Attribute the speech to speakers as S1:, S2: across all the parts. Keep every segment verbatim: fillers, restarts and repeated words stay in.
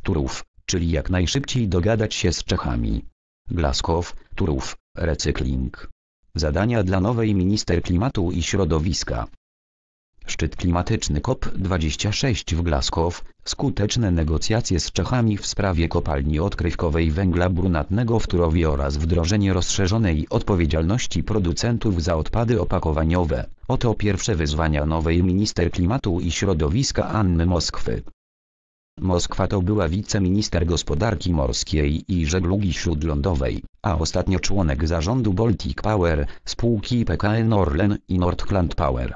S1: Turów, czyli jak najszybciej dogadać się z Czechami. Glasgow, Turów, recykling. Zadania dla nowej minister klimatu i środowiska. Szczyt klimatyczny COP dwadzieścia sześć w Glasgow, skuteczne negocjacje z Czechami w sprawie kopalni odkrywkowej węgla brunatnego w Turowie oraz wdrożenie rozszerzonej odpowiedzialności producentów za odpady opakowaniowe. Oto pierwsze wyzwania nowej minister klimatu i środowiska Anny Moskwy. Moskwa to była wiceminister gospodarki morskiej i żeglugi śródlądowej, a ostatnio członek zarządu Baltic Power, spółki P K N Orlen i Nordland Power.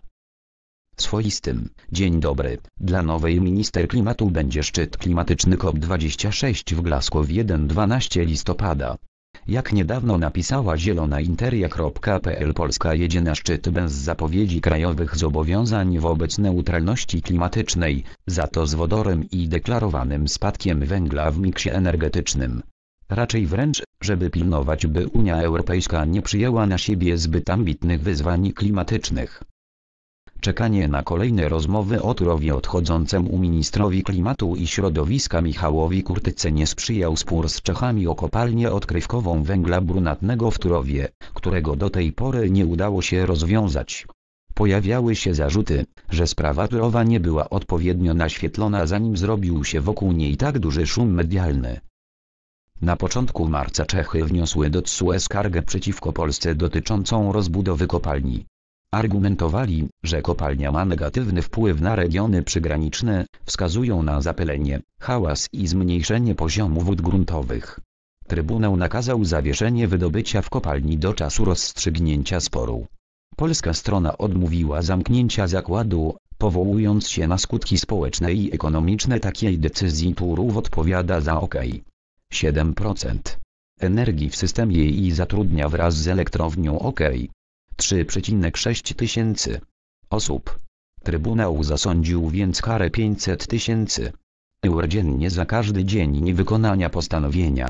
S1: Swoistym dzień dobry dla nowej minister klimatu będzie szczyt klimatyczny COP dwadzieścia sześć w Glasgow pierwszego-dwunastego listopada. Jak niedawno napisała zielona interia kropka p l, Polska jedzie na szczyt bez zapowiedzi krajowych zobowiązań wobec neutralności klimatycznej, za to z wodorem i deklarowanym spadkiem węgla w miksie energetycznym. Raczej wręcz, żeby pilnować, by Unia Europejska nie przyjęła na siebie zbyt ambitnych wyzwań klimatycznych. Czekanie na kolejne rozmowy o Turowie odchodzącemu ministrowi klimatu i środowiska Michałowi Kurtyce nie sprzyjał spór z Czechami o kopalnię odkrywkową węgla brunatnego w Turowie, którego do tej pory nie udało się rozwiązać. Pojawiały się zarzuty, że sprawa Turowa nie była odpowiednio naświetlona, zanim zrobił się wokół niej tak duży szum medialny. Na początku marca Czechy wniosły do T S U E skargę przeciwko Polsce dotyczącą rozbudowy kopalni. Argumentowali, że kopalnia ma negatywny wpływ na regiony przygraniczne, wskazują na zapylenie, hałas i zmniejszenie poziomu wód gruntowych. Trybunał nakazał zawieszenie wydobycia w kopalni do czasu rozstrzygnięcia sporu. Polska strona odmówiła zamknięcia zakładu, powołując się na skutki społeczne i ekonomiczne takiej decyzji. Turów odpowiada za ok. siedem procent energii w systemie i zatrudnia wraz z elektrownią ok. trzy przecinek sześć tysięcy osób. Trybunał zasądził więc karę pięćset tysięcy euro dziennie za każdy dzień niewykonania postanowienia.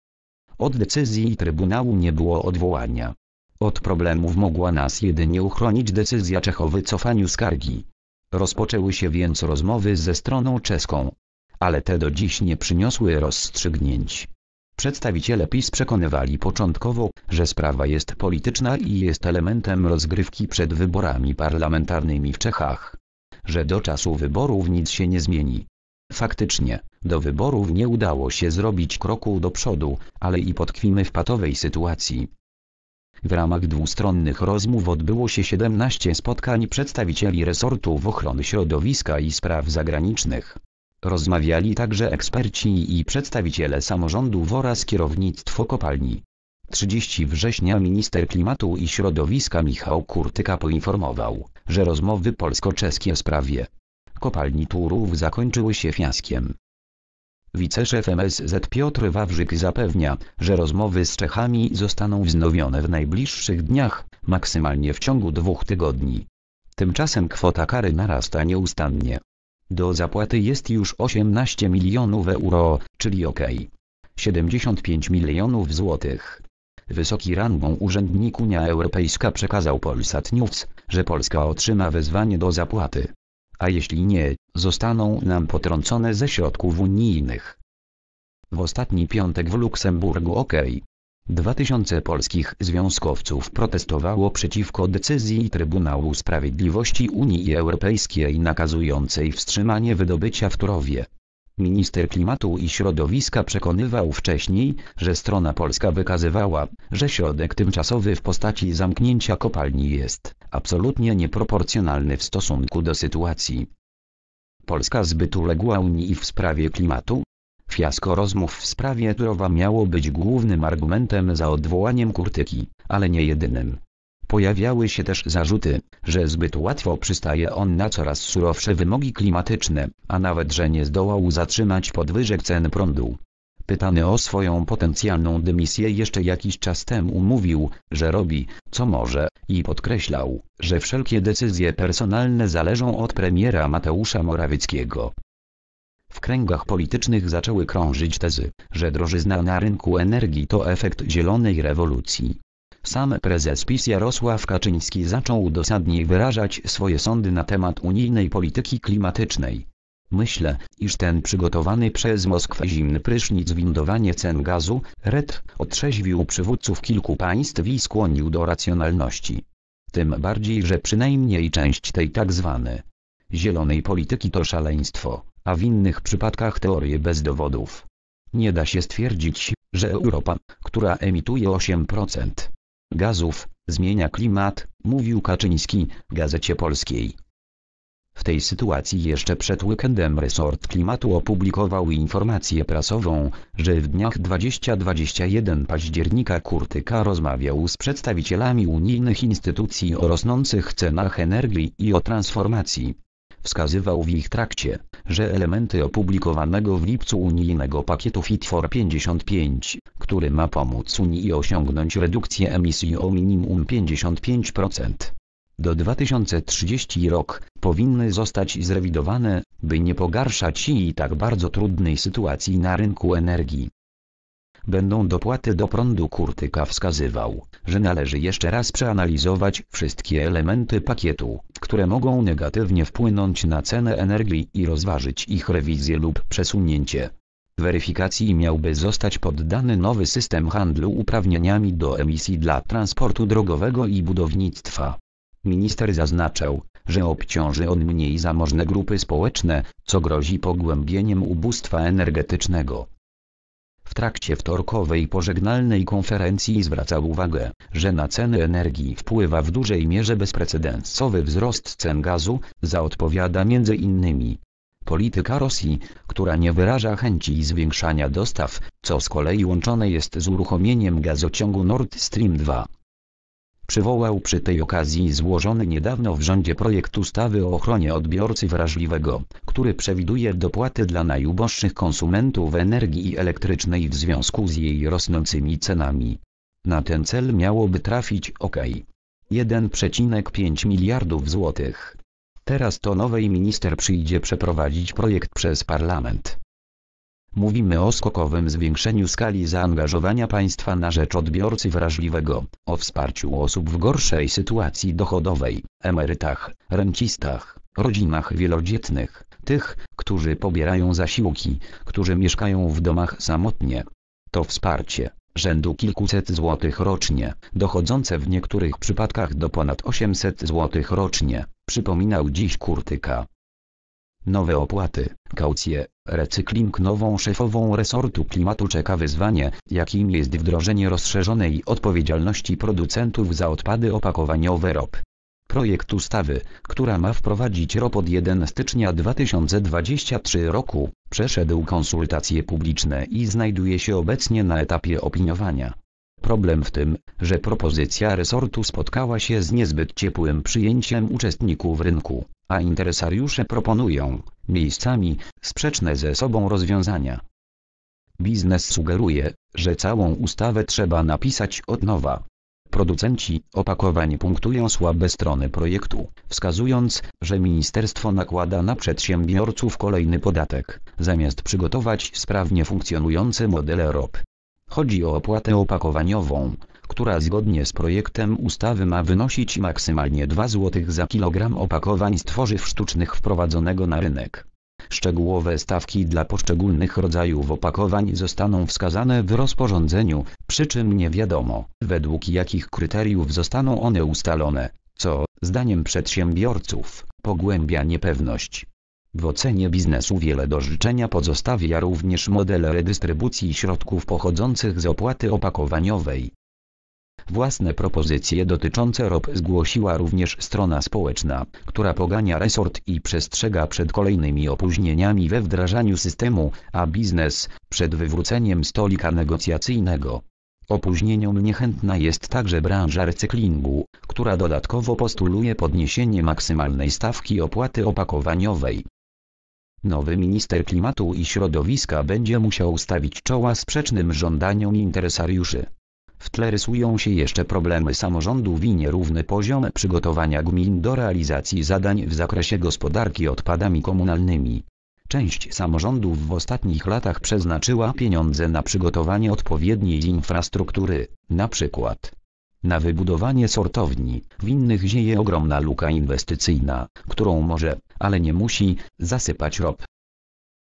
S1: Od decyzji Trybunału nie było odwołania. Od problemów mogła nas jedynie uchronić decyzja Czech o wycofaniu skargi. Rozpoczęły się więc rozmowy ze stroną czeską. Ale te do dziś nie przyniosły rozstrzygnięć. Przedstawiciele PiS przekonywali początkowo, że sprawa jest polityczna i jest elementem rozgrywki przed wyborami parlamentarnymi w Czechach. Że do czasu wyborów nic się nie zmieni. Faktycznie, do wyborów nie udało się zrobić kroku do przodu, ale i podkwimy w patowej sytuacji. W ramach dwustronnych rozmów odbyło się siedemnaście spotkań przedstawicieli resortów ochrony środowiska i spraw zagranicznych. Rozmawiali także eksperci i przedstawiciele samorządów oraz kierownictwo kopalni. trzeciego września minister klimatu i środowiska Michał Kurtyka poinformował, że rozmowy polsko-czeskie w sprawie kopalni Turów zakończyły się fiaskiem. Wiceszef M S Z Piotr Wawrzyk zapewnia, że rozmowy z Czechami zostaną wznowione w najbliższych dniach, maksymalnie w ciągu dwóch tygodni. Tymczasem kwota kary narasta nieustannie. Do zapłaty jest już osiemnaście milionów euro, czyli ok. siedemdziesiąt pięć milionów złotych. Wysoki rangą urzędnik Unia Europejska przekazał Polsat News, że Polska otrzyma wezwanie do zapłaty. A jeśli nie, zostaną nam potrącone ze środków unijnych. W ostatni piątek w Luksemburgu ok. dwa tysiące polskich związkowców protestowało przeciwko decyzji Trybunału Sprawiedliwości Unii Europejskiej nakazującej wstrzymanie wydobycia w Turowie. Minister klimatu i środowiska przekonywał wcześniej, że strona polska wykazywała, że środek tymczasowy w postaci zamknięcia kopalni jest absolutnie nieproporcjonalny w stosunku do sytuacji. Polska zbyt uległa Unii w sprawie klimatu? Fiasko rozmów w sprawie Turowa miało być głównym argumentem za odwołaniem Kurtyki, ale nie jedynym. Pojawiały się też zarzuty, że zbyt łatwo przystaje on na coraz surowsze wymogi klimatyczne, a nawet że nie zdołał zatrzymać podwyżek cen prądu. Pytany o swoją potencjalną dymisję jeszcze jakiś czas temu mówił, że robi, co może, i podkreślał, że wszelkie decyzje personalne zależą od premiera Mateusza Morawieckiego. W kręgach politycznych zaczęły krążyć tezy, że drożyzna na rynku energii to efekt zielonej rewolucji. Sam prezes PiS Jarosław Kaczyński zaczął dosadnie wyrażać swoje sądy na temat unijnej polityki klimatycznej. Myślę, iż ten przygotowany przez Moskwę zimny prysznic windowanie cen gazu, R E D, otrzeźwił przywódców kilku państw i skłonił do racjonalności. Tym bardziej, że przynajmniej część tej tak zwanej zielonej polityki to szaleństwo, a w innych przypadkach teorie bez dowodów. Nie da się stwierdzić, że Europa, która emituje osiem procent gazów, zmienia klimat, mówił Kaczyński w Gazecie Polskiej. W tej sytuacji jeszcze przed weekendem resort klimatu opublikował informację prasową, że w dniach dwudziestego do dwudziestego pierwszego października Kurtyka rozmawiał z przedstawicielami unijnych instytucji o rosnących cenach energii i o transformacji. Wskazywał w ich trakcie, że elementy opublikowanego w lipcu unijnego pakietu Fit for pięćdziesiąt pięć, który ma pomóc Unii osiągnąć redukcję emisji o minimum pięćdziesiąt pięć procent do dwa tysiące trzydziestego roku, powinny zostać zrewidowane, by nie pogarszać i tak bardzo trudnej sytuacji na rynku energii. Będą dopłaty do prądu. Kurtyka wskazywał, że należy jeszcze raz przeanalizować wszystkie elementy pakietu, które mogą negatywnie wpłynąć na cenę energii i rozważyć ich rewizję lub przesunięcie. Weryfikacji miałby zostać poddany nowy system handlu uprawnieniami do emisji dla transportu drogowego i budownictwa. Minister zaznaczał, że obciąży on mniej zamożne grupy społeczne, co grozi pogłębieniem ubóstwa energetycznego. W trakcie wtorkowej pożegnalnej konferencji zwracał uwagę, że na ceny energii wpływa w dużej mierze bezprecedensowy wzrost cen gazu, za odpowiada między innymi polityka Rosji, która nie wyraża chęci zwiększania dostaw, co z kolei łączone jest z uruchomieniem gazociągu Nord Stream dwa. Przywołał przy tej okazji złożony niedawno w rządzie projekt ustawy o ochronie odbiorcy wrażliwego, który przewiduje dopłaty dla najuboższych konsumentów energii elektrycznej w związku z jej rosnącymi cenami. Na ten cel miałoby trafić ok. jeden przecinek pięć miliardów złotych. Teraz to nowej minister przyjdzie przeprowadzić projekt przez parlament. Mówimy o skokowym zwiększeniu skali zaangażowania państwa na rzecz odbiorcy wrażliwego, o wsparciu osób w gorszej sytuacji dochodowej, emerytach, rencistach, rodzinach wielodzietnych, tych, którzy pobierają zasiłki, którzy mieszkają w domach samotnie. To wsparcie, rzędu kilkuset złotych rocznie, dochodzące w niektórych przypadkach do ponad osiemset złotych rocznie, przypominał dziś Kurtyka. Nowe opłaty, kaucje, recykling. Nową szefową resortu klimatu czeka wyzwanie, jakim jest wdrożenie rozszerzonej odpowiedzialności producentów za odpady opakowaniowe R O P. Projekt ustawy, która ma wprowadzić R O P od pierwszego stycznia dwa tysiące dwudziestego trzeciego roku, przeszedł konsultacje publiczne i znajduje się obecnie na etapie opiniowania. Problem w tym, że propozycja resortu spotkała się z niezbyt ciepłym przyjęciem uczestników rynku, a interesariusze proponują, miejscami, sprzeczne ze sobą rozwiązania. Biznes sugeruje, że całą ustawę trzeba napisać od nowa. Producenci opakowań punktują słabe strony projektu, wskazując, że ministerstwo nakłada na przedsiębiorców kolejny podatek, zamiast przygotować sprawnie funkcjonujące modele R O P. Chodzi o opłatę opakowaniową, która zgodnie z projektem ustawy ma wynosić maksymalnie dwa złote za kilogram opakowań z tworzyw sztucznych wprowadzonego na rynek. Szczegółowe stawki dla poszczególnych rodzajów opakowań zostaną wskazane w rozporządzeniu, przy czym nie wiadomo, według jakich kryteriów zostaną one ustalone, co, zdaniem przedsiębiorców, pogłębia niepewność. W ocenie biznesu wiele do życzenia pozostawia również model redystrybucji środków pochodzących z opłaty opakowaniowej. Własne propozycje dotyczące R O P zgłosiła również strona społeczna, która pogania resort i przestrzega przed kolejnymi opóźnieniami we wdrażaniu systemu, a biznes przed wywróceniem stolika negocjacyjnego. Opóźnieniom niechętna jest także branża recyklingu, która dodatkowo postuluje podniesienie maksymalnej stawki opłaty opakowaniowej. Nowy minister klimatu i środowiska będzie musiał stawić czoła sprzecznym żądaniom interesariuszy. W tle rysują się jeszcze problemy samorządów i nierówny poziom przygotowania gmin do realizacji zadań w zakresie gospodarki odpadami komunalnymi. Część samorządów w ostatnich latach przeznaczyła pieniądze na przygotowanie odpowiedniej infrastruktury, na przykład na wybudowanie sortowni, w innych zieje ogromna luka inwestycyjna, którą może, ale nie musi, zasypać R O P.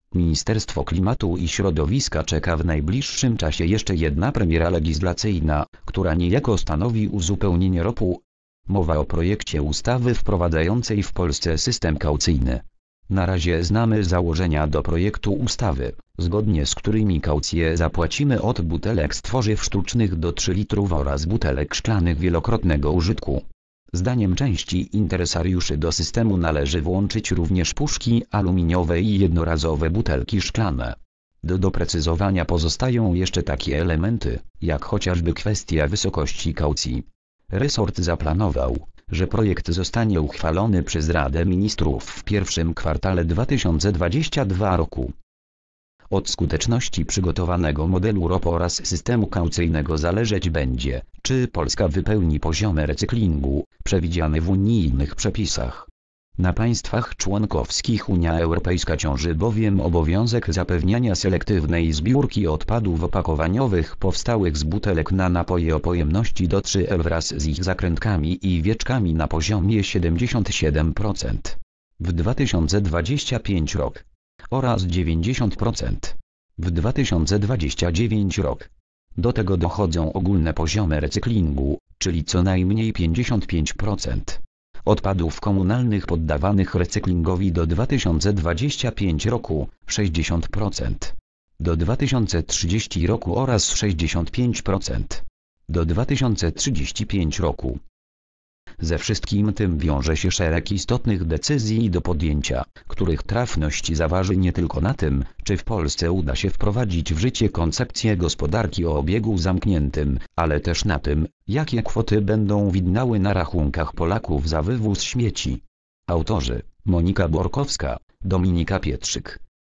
S1: Ministerstwo Klimatu i Środowiska czeka w najbliższym czasie jeszcze jedna premiera legislacyjna, która niejako stanowi uzupełnienie R O P-u. Mowa o projekcie ustawy wprowadzającej w Polsce system kaucyjny. Na razie znamy założenia do projektu ustawy, zgodnie z którymi kaucję zapłacimy od butelek z tworzyw sztucznych do trzech litrów oraz butelek szklanych wielokrotnego użytku. Zdaniem części interesariuszy do systemu należy włączyć również puszki aluminiowe i jednorazowe butelki szklane. Do doprecyzowania pozostają jeszcze takie elementy, jak chociażby kwestia wysokości kaucji. Resort zaplanował, że projekt zostanie uchwalony przez Radę Ministrów w pierwszym kwartale dwa tysiące dwudziestego drugiego roku. Od skuteczności przygotowanego modelu R O P oraz systemu kaucyjnego zależeć będzie, czy Polska wypełni poziomy recyklingu, przewidziane w unijnych przepisach. Na państwach członkowskich Unia Europejska ciąży bowiem obowiązek zapewniania selektywnej zbiórki odpadów opakowaniowych powstałych z butelek na napoje o pojemności do trzy litrów wraz z ich zakrętkami i wieczkami na poziomie siedemdziesiąt siedem procent w dwa tysiące dwudziestym piątym rok oraz dziewięćdziesiąt procent w dwa tysiące dwudziestym dziewiątym rok. Do tego dochodzą ogólne poziomy recyklingu, czyli co najmniej pięćdziesiąt pięć procent odpadów komunalnych poddawanych recyklingowi do dwa tysiące dwudziestego piątego roku, sześćdziesiąt procent do dwa tysiące trzydziestego roku oraz sześćdziesiąt pięć procent do dwa tysiące trzydziestego piątego roku. Ze wszystkim tym wiąże się szereg istotnych decyzji do podjęcia, których trafność zaważy nie tylko na tym, czy w Polsce uda się wprowadzić w życie koncepcję gospodarki o obiegu zamkniętym, ale też na tym, jakie kwoty będą widniały na rachunkach Polaków za wywóz śmieci. Autorzy: Monika Borkowska, Dominika Pietrzyk.